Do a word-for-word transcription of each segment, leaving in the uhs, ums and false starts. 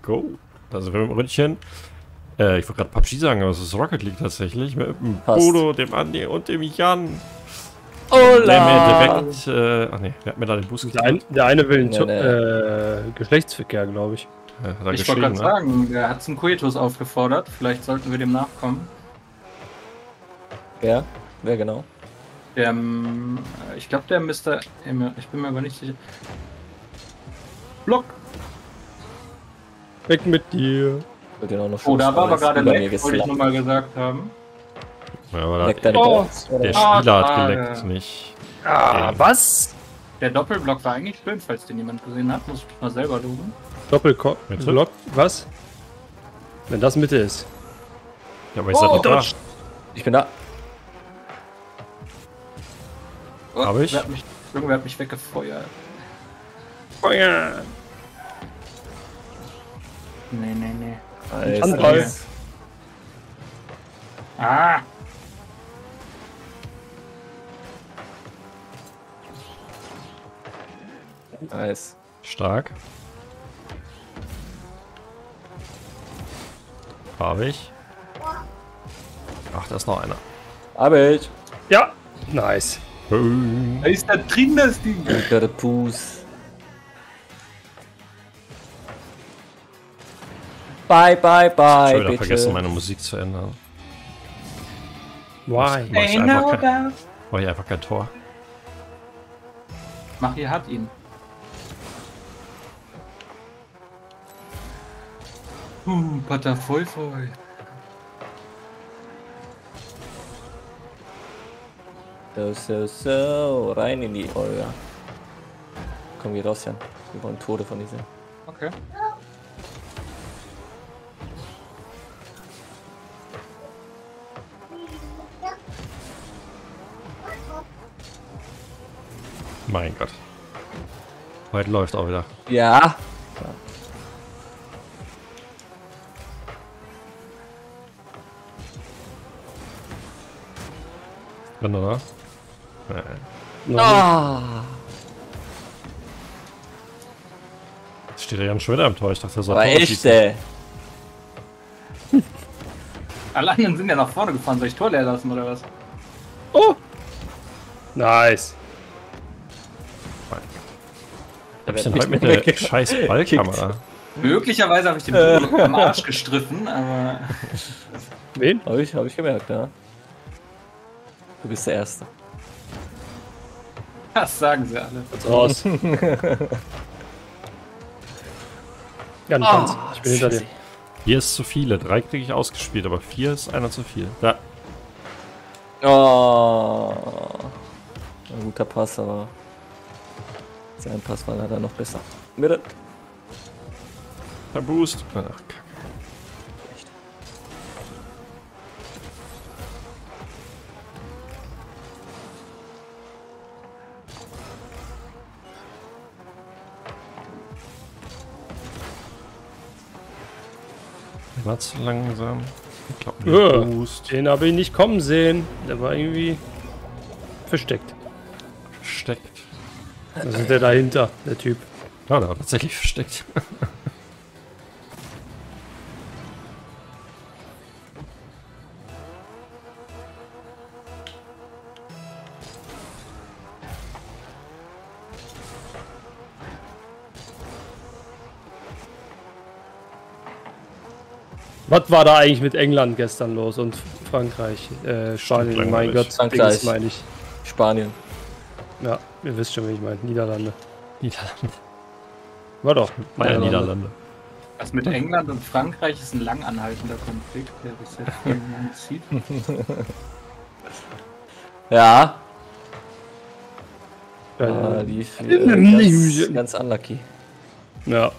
go. Da sind wir mit dem Ründchen. Äh, ich wollte gerade P U B G sagen, aber es ist Rocket League tatsächlich. Mit dem Bodo, dem Andi und dem Jan. Hola! Der mir direkt, äh, ach nee, wer hat mir da den Boost Der, ein, der eine will einen Nee, nee. Äh, Geschlechtsverkehr, glaube ich. Ja, hat er Ich wollte geschrieben, gerade ne? sagen, der hat zum Koitus aufgefordert. Vielleicht sollten wir dem nachkommen. Wer? Wer genau? Der, ähm, ich glaube, der Mister Emil. Ich bin mir aber nicht sicher. Block! Weg mit dir. Ich wollte ihn auch noch Oh, da war aber Schuss, gerade über mir Leck, wollte ich geslappt. nochmal gesagt haben. Ja, aber da Leck hat, deine Oh, Balls, oder? der Ah, Spieler hat Frage. geleckt, nicht. Ah, was? Der Doppelblock war eigentlich schön, falls den jemand gesehen hat. Muss ich mich mal selber loben. Doppelblock, Mitte? was? Wenn das Mitte ist. Ja, aber ich sag doch da. Ich bin da. Oh, Hab ich? Wer hat mich, irgendwer hat mich weggefeuert. Feuer! Nee, nee, nee. Nice. Handball. Nice. Ah! Nice. Stark. Habe ich. Ach, da ist noch einer. Hab ich. Ja! Nice. Da ist da drin das Ding! Unter der Puss. Bye, bye, Ich bye, habe wieder bitte. vergessen, meine Musik zu ändern. Why? Mach ich, Hey, einfach no kein, doubt. mach ich einfach kein Tor. Machi hat ihn. Uh, Pater voll voll. So, so, so. Rein in die Olga. Komm, geh raus, Jan. Wir wollen Tode von dieser. Okay. Mein Gott. Heute läuft auch wieder. Ja. Drin, oder? Nee. Ah. Jetzt steht er ja schon wieder am Tor. Ich dachte, er soll Aber Tor echt, schießen. ey. Alle anderen sind ja nach vorne gefahren. Soll ich Tor leer lassen oder was? Oh! Nice. Was ist denn heute mit der scheiß Ballkamera? Möglicherweise habe ich den Boden am Arsch gestriffen, aber. Wen? Hab ich, hab ich gemerkt, ja. Du bist der Erste. Das sagen sie alle. Raus. Jan, tanz. Ich bin hinter dir. Hier ist zu viele. Drei kriege ich ausgespielt, aber vier ist einer zu viel. Da. Oh. Ein guter Pass, aber sein Pass war leider noch besser. Mitte. Der Boost. Ach, Kacke. War zu langsam. Ich glaube, Ja, Boost. den habe ich nicht kommen sehen. Der war irgendwie versteckt. Versteckt. Also der dahinter, der Typ. Ja, der war tatsächlich versteckt. Was war da eigentlich mit England gestern los und Frankreich? Äh, Spanien, mein langweilig. Gott, Frankreich. Dings meine ich. Spanien. Ja, ihr wisst schon, wie ich meine. Niederlande. Niederlande. War doch. War ja Niederlande. Das mit England und Frankreich ist ein lang anhaltender Konflikt, der sich seit vielen Jahren zieht. Ja. Äh, Ah, die äh, ganz, ganz unlucky. ja.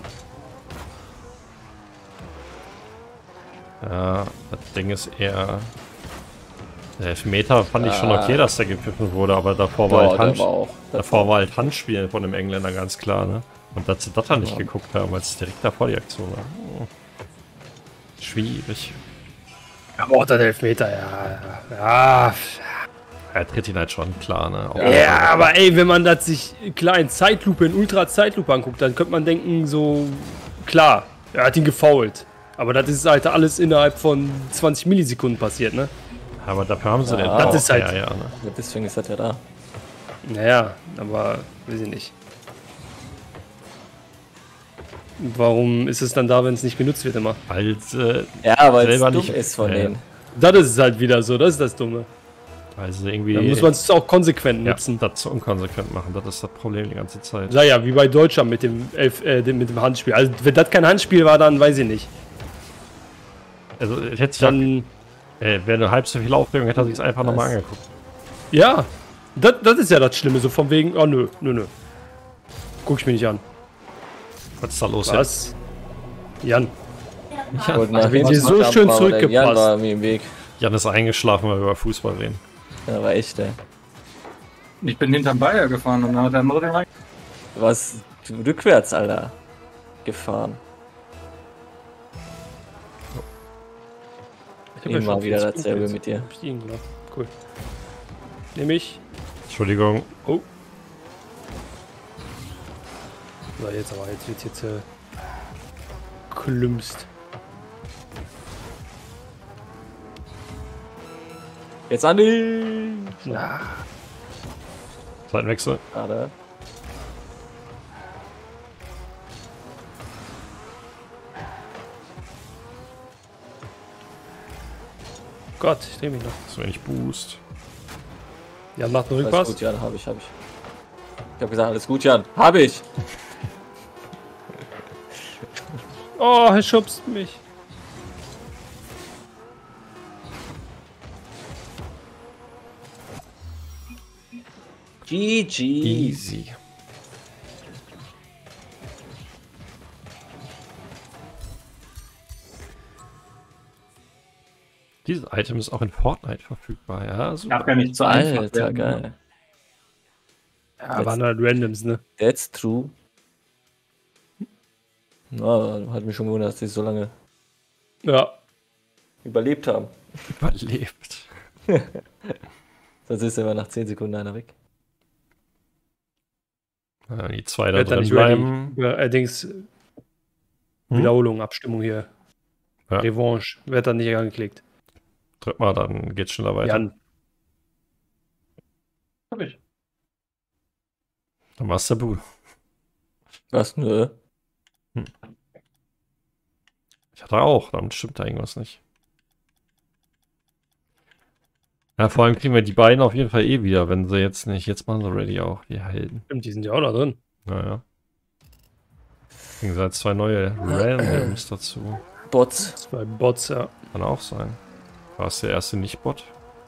Ja, das Ding ist eher. Der Elfmeter fand ich schon okay, dass der gepfiffen wurde, aber davor war, Ja, halt, der Hand, war auch. davor war halt Handspiel von dem Engländer, ganz klar, ne? Und dass sie das dann nicht Ja. geguckt haben, weil es direkt davor die Aktion war. Oh. Schwierig. Aber auch der Elfmeter, ja. Ja, Er tritt ihn halt schon, klar, ne? Auch ja. ja aber ey, wenn man das sich klar in Zeitlupe, in Ultra-Zeitlupe anguckt, dann könnte man denken, so, klar. Er hat ihn gefoult. Aber das ist halt alles innerhalb von zwanzig Millisekunden passiert, ne? Aber dafür haben sie Ja, den das ist halt- ja, ja, ne? Ja, deswegen ist das ja da. Naja, aber weiß ich nicht. Warum ist es dann da, wenn es nicht genutzt wird immer? Weil äh, Ja, weil es Selber dumm nicht- ist von ja. denen. Das ist es halt wieder so, das ist das Dumme. weil sie irgendwie Da muss man es auch konsequent ja, nutzen. das so unkonsequent machen. Das ist das Problem die ganze Zeit. Naja, wie bei Deutschland mit dem, Elf, äh, dem, mit dem Handspiel. Also, wenn das kein Handspiel war, dann weiß ich nicht. Also ich hätte dann, Dann, äh, wäre eine halb so viel Aufregung, hätte er sich es einfach nochmal Was? angeguckt. ja, das, das ist ja das Schlimme, so von wegen, oh nö, nö, nö. Guck ich mir nicht an. Was ist da los? Was? Jan, Ich wollte mal wenn was sie so machen, schön aber der Jan zurückgepasst. war mir im Weg. Jan ist eingeschlafen, weil wir über Fußball reden. Ja, war echt, ey. Ich bin hinterm Bayer gefahren und dann hat der andere den rein. Du warst rückwärts, Alter. Gefahren. ich hab ja Immer schon wieder vierzig dasselbe Punkte mit dir. jetzt. Hab ich ihn, genau. Cool. Nehme ich. Entschuldigung. Oh. So, jetzt aber, jetzt wird jetzt äh, klümpst. Jetzt Andi! Ja. Seitenwechsel. Schade. Gott, ich dreh mich noch. So wenig Boost. Jan macht einen Alles Rückpass. gut, Jan, hab ich, hab ich. Ich hab gesagt, alles gut, Jan. Hab ich! Oh, er schubst mich. G G! Easy. Dieses Item ist auch in Fortnite verfügbar, ja? Super. Darf ja nicht zu einfach Alter, werden. geil. Ja, waren halt Randoms, ne? That's true. Na, hat mich schon gewundert, dass die so lange Ja. überlebt haben. Überlebt. Sonst ist immer nach zehn Sekunden einer weg. Ja, die zwei da Wird dann drin nicht ready. bleiben. Ja, allerdings Hm? Wiederholung, Abstimmung hier. Ja. Revanche. Wird dann nicht angeklickt. Drück mal, dann geht's schneller weiter. Jan. Hab ich. Dann war's der Bruder. Was? Nö. Ich hatte auch, damit stimmt da irgendwas nicht. Ja, vor allem kriegen wir die beiden auf jeden Fall eh wieder, wenn sie jetzt nicht. Jetzt machen sie ready auch, die Helden. Stimmt, die sind ja auch da drin. Naja. Kriegen sie jetzt zwei neue Randoms dazu. Bots. Zwei Bots, ja. Kann auch sein. War es der erste Nicht-Bot?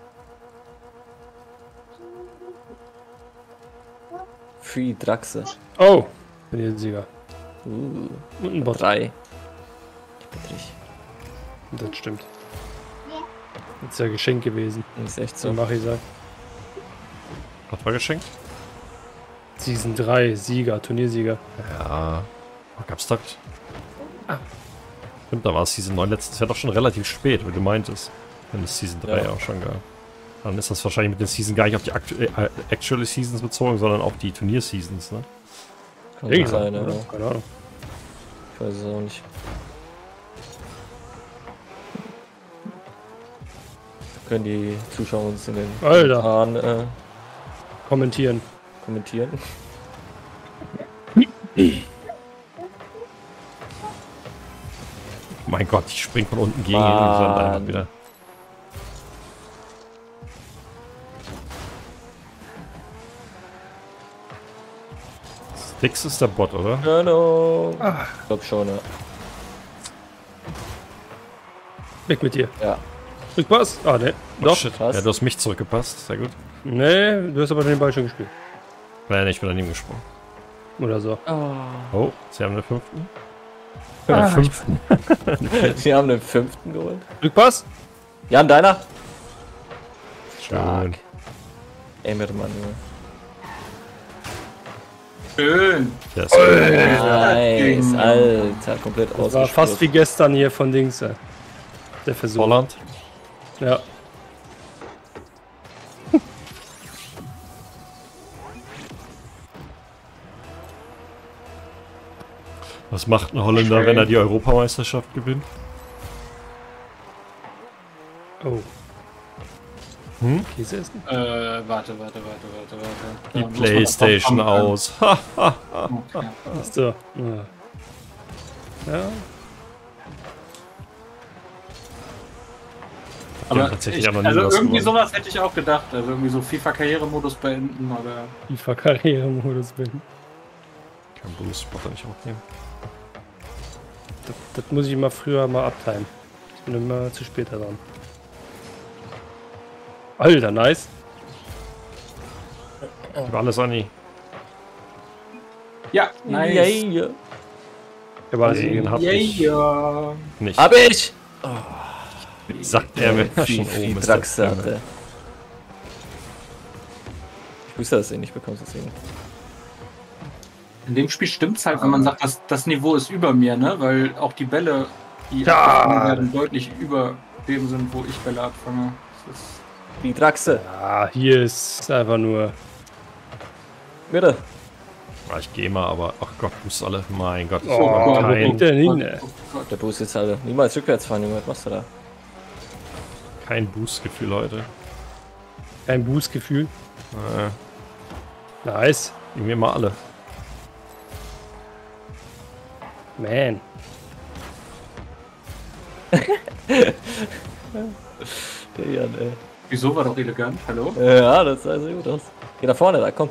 Free Draxe. Oh, bin hier ein Sieger. Uh, Und ein Bot. drei. Ich bin richtig. Das stimmt. Das ist ja Geschenk gewesen. Ist echt So so. mache ich sagen. Was war geschenkt? Season drei, Sieger, Turniersieger. Ja. Oh, gab's das? Ah. Stimmt, da war es Season neun letztes Jahr doch schon relativ spät, wie du meintest. Wenn es Season drei Ja. auch schon gab. Dann ist das wahrscheinlich mit den Season gar nicht auf die aktu äh, Actual Seasons bezogen, sondern auf die Turnier-Seasons, ne? Kann Irgendwie gut sein, ja. oder? Keine Ahnung. Ich weiß es auch nicht. Können die Zuschauer uns in den Alter. Kommentaren äh, Kommentieren. kommentieren? Mein Gott, ich spring von unten gegen ihn Mann. und dann einfach wieder. Sticks ist der Bot, oder? Genau. Ich glaub schon, ja. Weg mit dir. Ja. Rückpass? Ah, ne. Oh, Doch. shit. krass. Ja, du hast mich zurückgepasst. Sehr gut. Nee, du hast aber den Ball schon gespielt. Nein, ich bin daneben gesprungen. Oder so. Oh. Oh, sie haben den fünften. Ah, den fünften. Sie haben den fünften geholt. Rückpass? Jan, deiner? Schön. Emmermann, Junge. Schön. Der ist gut. Nice, Alter, komplett Das war ausgespielt. fast wie gestern hier von Dings. äh, Der Versuch. Holland. Ja. Was macht ein Holländer, Okay. wenn er die Europameisterschaft gewinnt? Oh. Hm? Käse essen? Äh, warte, warte, warte, warte, warte. Die Da muss man Playstation davon kommen. aus. Ha, ha. Okay. So. Ja. Ja. Die haben Aber tatsächlich ich, aber nie also was irgendwie gewonnen. sowas hätte ich auch gedacht. Also irgendwie so FIFA-Karrieremodus beenden oder. FIFA-Karrieremodus bin. Kein Boost, braucht er nicht aufnehmen. Das, das muss ich immer früher mal abtimen. Ich bin immer zu spät dran. Alter, nice. Gib alles an die. Ja, nice. Yeah, yeah. Der war Den also, hab Yeah, ich yeah. nicht. Hab ich! Sagt er, wenn er schon Viel oben ist. Draxe hatte. Ich wusste, dass du ihn nicht bekommst, deswegen. In dem Spiel stimmt's halt, wenn man sagt, dass das Niveau ist über mir, ne? Weil auch die Bälle, die Ja. abgefangen werden, deutlich über dem sind, wo ich Bälle abfange. Das ist Die Draxe. ja, hier ist einfach nur. Bitte. Ah, ich gehe mal, aber ach Gott, muss alle. Mein Gott, Oh, war wo kein, geht der hin? ey? Oh Gott. Der Boost jetzt halt. Niemals rückwärts fahren, Junge. Was machst du da? kein Boost-Gefühl heute. Kein Boost-Gefühl. Äh, Nice. irgendwie mal alle. Man. Der Jan, ey. Wieso war doch elegant? Hallo? Ja, das sah so gut aus. Geh nach vorne, da, komm.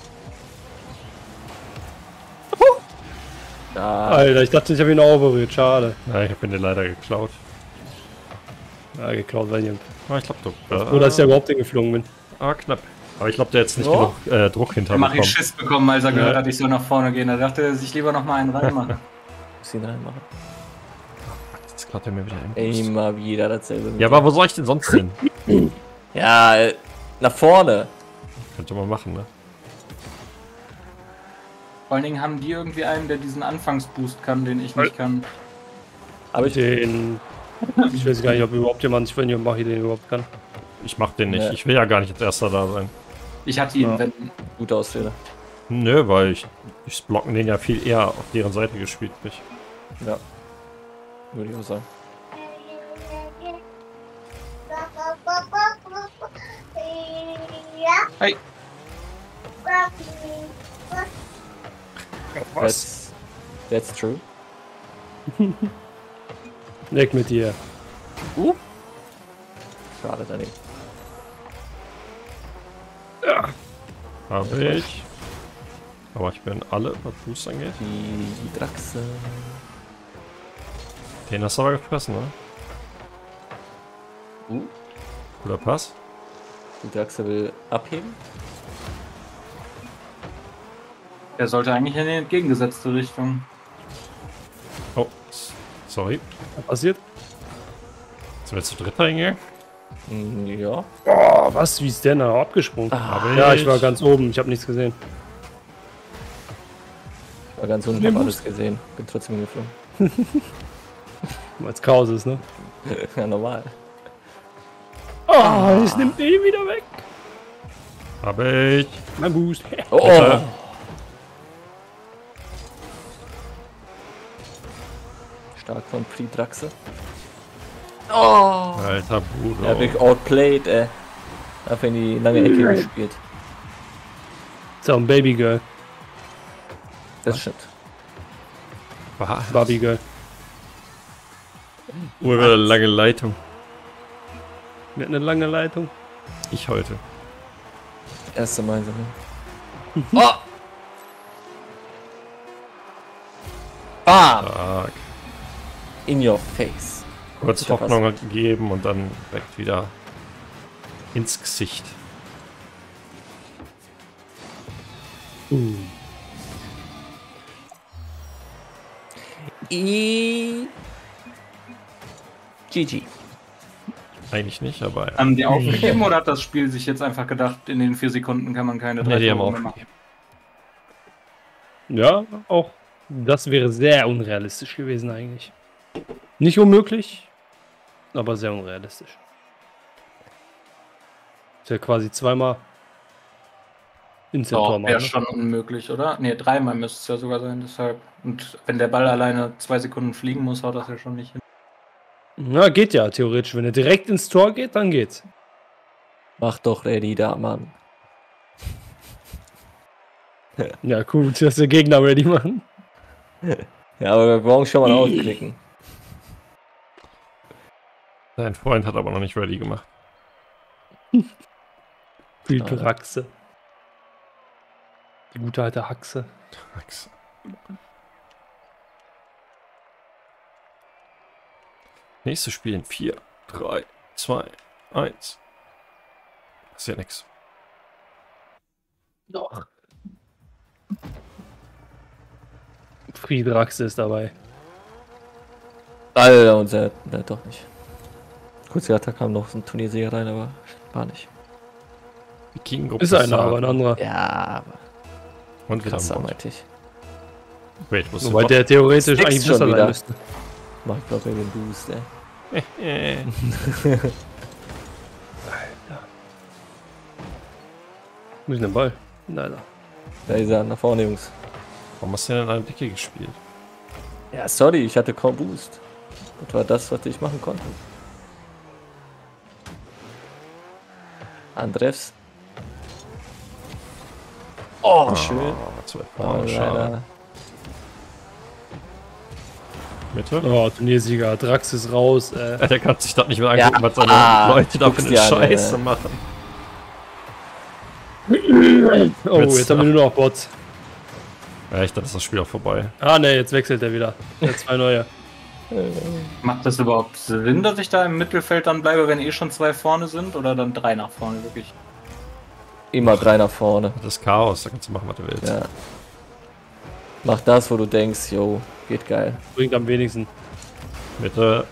Da. Alter, ich dachte, ich habe ihn auch berührt. Schade. Ja, ich habe ihn dir leider geklaut. Ja, geklaut, weil ich. Ah, ich glaube, du. Äh, Nur, dass ich ja überhaupt hingeflogen bin. Ah, knapp. Aber ich glaube, der hat jetzt nicht Oh. genug äh, Druck hinter Er macht ihn bekommen. Schiss bekommen, als er gehört Ja. hat, ich soll nach vorne gehen. Er dachte er sich lieber noch mal einen reinmachen. Muss ihn reinmachen. Jetzt klaut er mir wieder einen Boost. Immer wieder dasselbe. Ja, aber wo soll ich denn sonst hin? Ja, äh, nach vorne. Könnte man machen, ne? Vor allen Dingen haben die irgendwie einen, der diesen Anfangsboost kann, den ich nicht kann. Aber ich. Den. Ich weiß gar nicht, ob überhaupt jemand, ich weiß nicht, ob Machi den überhaupt kann. Ich mach den nicht. Ja. Ich will ja gar nicht als erster da sein. Ich hatte ihn, Ja. wenn. Gute Ausrede. Nö, weil ich. Ich blocken den ja viel eher auf deren Seite gespielt bin. Ja. Würde ich auch sagen. Hey, That's, that's true. Weg mit dir. Uh. Schade daneben. Hab ich. Aber ich bin alle, was Boost angeht. Die Draxe. Den hast du aber gefressen, ne? Uh. Guter Pass. Die Draxe will abheben. der sollte eigentlich in die entgegengesetzte Richtung. Oh, s- sorry. Was passiert? Sind wir jetzt zu dritt reingegangen? Mm, Ja. Oh, was? Wie ist der da abgesprungen? Ah, Hab Ja, ich war ganz oben. Ich habe nichts gesehen. war ganz unten, hab alles gesehen. Bin trotzdem hingeflogen. Weil es Chaos ist, ne? Ja, normal. Oh, ich nimmt den wieder weg. Hab ich. Mein Boost. Oh, oh. Alter. Stark von Pri-Draxe. Oh! Alter Bruder. Er hat mich outplayed, ey. Einfach in die lange Ecke gespielt. So, ein Babygirl. Das stimmt. Was? Barbie-Girl. Nur wieder lange Leitung. Mit einer langen Leitung. Ich heute. Erste Mal so. Oh! Bam! Stark. In your face. Kurz Guter Pass. Hoffnung gegeben und dann direkt wieder ins Gesicht. Uh. I. G G. Eigentlich nicht, aber ja. Haben die aufgegeben oder hat das Spiel sich jetzt einfach gedacht, in den vier Sekunden kann man keine drei Nee, die haben Tore mehr aufgegeben. Ja, auch das wäre sehr unrealistisch gewesen eigentlich. Nicht unmöglich, aber sehr unrealistisch. Ist ja quasi zweimal. ins Tor Doch, machen. wäre Ne? schon unmöglich, oder? Ne, dreimal müsste es ja sogar sein, deshalb. Und wenn der Ball alleine zwei Sekunden fliegen muss, haut das ja schon nicht hin. Na, geht ja theoretisch. Wenn er direkt ins Tor geht, dann geht's. Mach doch ready da, Mann. Ja, gut, dass der Gegner ready machen. Ja, aber wir brauchen schon mal ausklicken. Dein Freund hat aber noch nicht ready gemacht. Viel Schade. Praxe. Die gute alte Haxe. Max. Nächstes Spiel in vier, drei, zwei, eins. Das ist ja nix. Doch. Friedraxe ist dabei. Alter, und der, der doch nicht. Kurz gedacht, da kam noch so ein Turniersieger rein, aber war nicht. Vikingengruppe Ist einer, aber ein anderer. Ja, aber Und wieder krasser, am Bord. meinte ich. Wait, wo ist Wobei der theoretisch Sechs eigentlich schon besser wieder. sein müsste. Mach ich glaube den Boost, ey. der? Äh, Wo ist denn der Ball? Leider. Da ist er, nach vorne, Jungs. Warum hast du denn in einer Dicke gespielt? Ja, sorry, ich hatte kaum Boost. Das war das, was ich machen konnte. Andres. Oh, schön. Ah, zwei Oh, vorne, schade. leider. Mitte? Oh, Turniersieger. Drax ist raus. Äh. Ja, der kann sich das nicht mehr angucken, Ja, was seine ah, Leute da für guck's eine dir an, Scheiße äh. machen. Oh, Jetzt- jetzt haben wir nur noch Bots. Ja, ich dachte, ist das Spiel auch vorbei. Ah, ne, jetzt wechselt er wieder. Jetzt zwei neue. Macht das überhaupt Sinn, dass ich da im Mittelfeld dann bleibe, wenn eh schon zwei vorne sind? Oder dann drei nach vorne, wirklich? Immer drei nach vorne. Das ist Chaos, da kannst du machen, was du willst. Ja. Mach das, wo du denkst, yo, geht geil. Bringt am wenigsten. Mitte.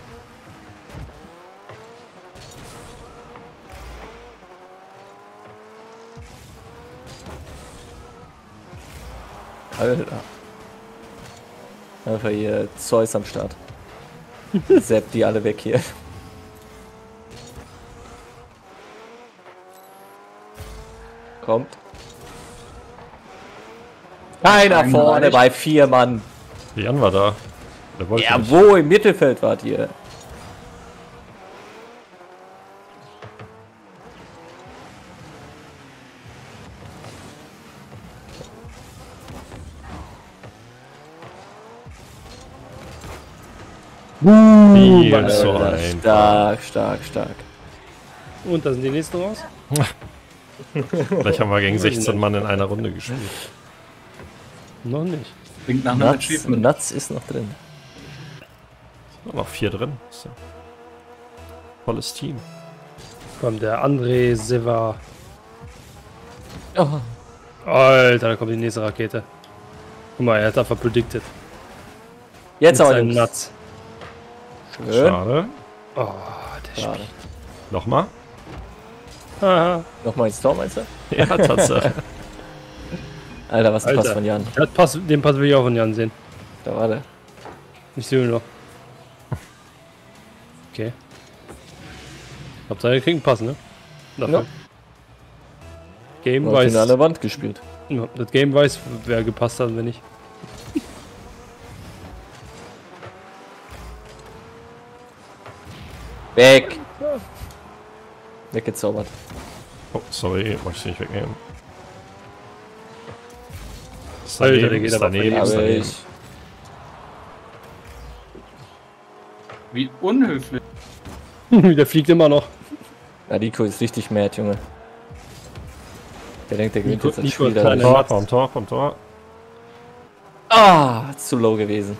Alter. Einfach hier Zeus am Start. Sepp die alle weg hier. Kommt. Keiner Kein vorne Bereich. bei vier Mann. Jan war da. Der wollte Ja, nicht. wo im Mittelfeld wart ihr? Viel Mann, zu Alter, einfach. stark, stark, stark. Und da sind die nächsten raus. Vielleicht haben wir gegen sechzehn Mann in einer Runde gespielt. Noch nicht. Klingt nach einem Nuts, Achievement. Nuts ist noch drin. Sind noch vier drin. Ist ja volles Team. Kommt der André Seva. Oh, Alter, da kommt die nächste Rakete. Guck mal, er hat einfach predicted. jetzt Mit aber seinen Jungs. Nuts. Schön. Schade. Oh, der Schade. spielt. Nochmal? Aha. Nochmal ins Tor, meinst du? Ja, Tatsache. Alter, was ein Pass Alter. von Jan. Der Pass, den Pass will ich auch von Jan sehen. Da war der. Ich sehe ihn noch. Okay. Hauptsache, er kriegt einen Pass, ne? Dafür. Ja. Game Du hast ihn weiß. an der Wand gespielt. Ja, das Game weiß, wer gepasst hat, wenn nicht. Weg! Weggezaubert. Oh, sorry, wollte ich nicht wegnehmen. Ist Alter, daneben, der geht ist aber daneben, Aber ist daneben. ich. Wie unhöflich. Der fliegt immer noch. Ja, Nico ist richtig mad, Junge. Der denkt, der gewinnt Nico- jetzt das Nico Spiel. hat keine- dadurch. Tor, vom Tor, vom Tor. Ah, zu low gewesen.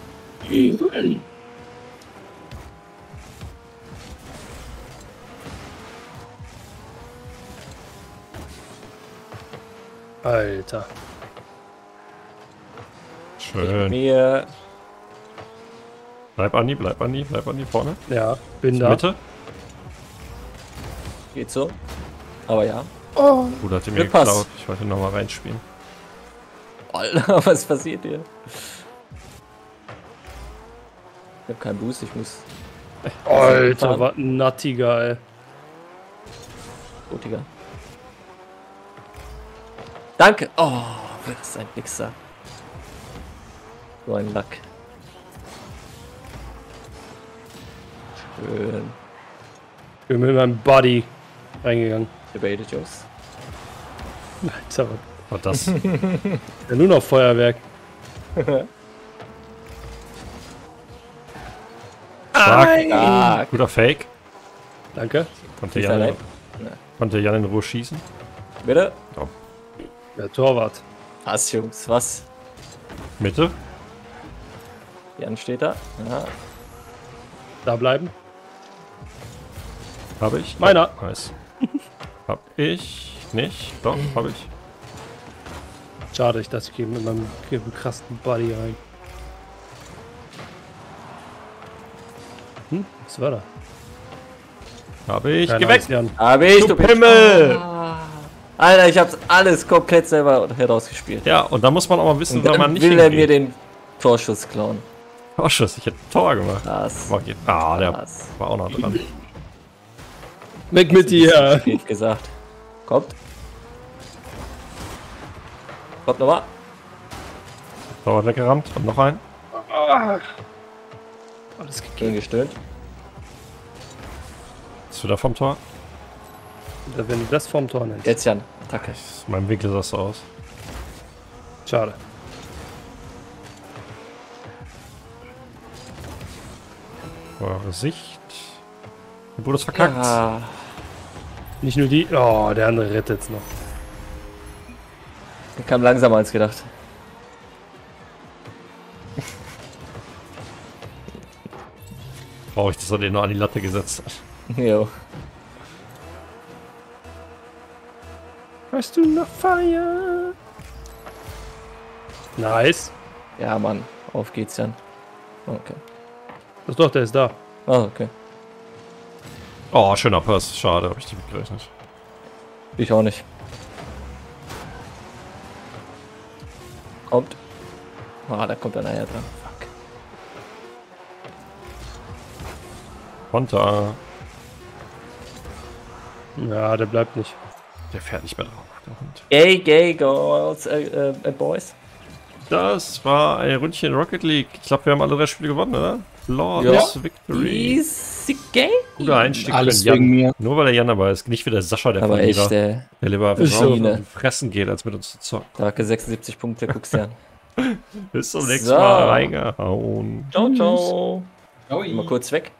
Alter. Schön. Mir. Bleib Andi, bleib Andi, bleib Andi vorne. Ja, bin da. Mitte. Geht so. Aber ja. Gut, hat er mir Glück Pass. geklaut. Ich wollte nochmal reinspielen. Alter, was passiert hier? Ich hab keinen Boost, ich muss. Alter, was ein Nattiger, ey. Oh, Digga. Danke. Oh, das ist ein Wichser. So ein Lack. Schön. Ich bin mit meinem Body reingegangen. Debated Jokes. Alter, Was das? ja, nur noch Feuerwerk. Stark. Ah, Guter Fake. Danke. Konnte ist Jan, allein. konnte Jan in Ruhe schießen. Bitte? Der Torwart. Was, Jungs, was? Mitte. Jan steht da. Ja. Da bleiben. Habe ich. Meiner. Oh, nice. Hab ich nicht. Doch, habe ich. Schade, ich dachte, ich gehe mit meinem krassen Body rein. Hm, was war da? Habe ich. Keine Geh weg! Angst, Jan. Hab ich, Du du Pimmel! Ah. Alter, ich hab's alles komplett selber herausgespielt. Ja, und da muss man auch mal wissen, Und wenn dann man nicht will er mir hingeht. den Torschuss klauen. Oh, Schuss, ich hätte Tor gemacht. Das. War geht- Ah, der Das. war auch noch dran. Weg mit dir! Geht gesagt. Kommt. Kommt nochmal. Torwart weggerammt und noch ein. Alles gekillt. Schön gestöhnt. Ist wieder vom Tor. Wenn du das vom Tor nennst. Jetzt Jan. Attacke. Mein Winkel sah so aus. Schade. Eure Sicht. Der Bruder ist verkackt. Ja. Nicht nur die. Oh, der andere rettet's noch. Der kam langsamer als gedacht. Brauche ich, dass er den noch an die Latte gesetzt hat. Jo. Weißt du noch Feier? Nice. Ja, Mann. Auf geht's, Jan. Okay. Das doch, der ist da. Ah, okay. Oh, schöner Pass. Schade, habe ich nicht mitgerechnet. Ich auch nicht. Kommt. Ah, da kommt einer her dran. Fuck. Konter. Ja, der bleibt nicht. Der fährt nicht mehr drauf, der Hund. Gay, gay, girls, äh, äh, äh, boys. Das war ein Rundchen Rocket League. Ich glaube, wir haben alle drei Spiele gewonnen, oder? Flawless Ja. Victory. Easy gay. Guter Einstieg Alles für den Jan. wegen mir. Nur weil der Jan dabei ist. Nicht wie der Sascha, der Aber Verlierer. echt, äh, Der lieber Ist so. so. fressen geht, als mit uns zu zocken. starke sechsundsiebzig Punkte, guckst du an. Bis zum nächsten So. Mal reingehauen. Ciao, ciao. Ui. Mal kurz weg.